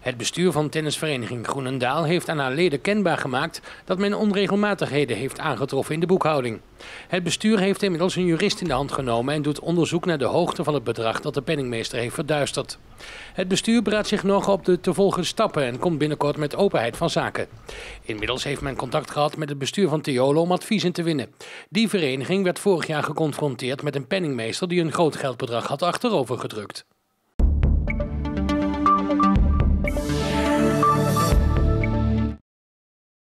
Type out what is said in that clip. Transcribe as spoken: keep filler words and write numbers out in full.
Het bestuur van tennisvereniging Groenendaal heeft aan haar leden kenbaar gemaakt dat men onregelmatigheden heeft aangetroffen in de boekhouding. Het bestuur heeft inmiddels een jurist in de hand genomen en doet onderzoek naar de hoogte van het bedrag dat de penningmeester heeft verduisterd. Het bestuur beraadt zich nog op de te volgen stappen en komt binnenkort met openheid van zaken. Inmiddels heeft men contact gehad met het bestuur van Theole om advies in te winnen. Die vereniging werd vorig jaar geconfronteerd met een penningmeester die een groot geldbedrag had achterover gedrukt.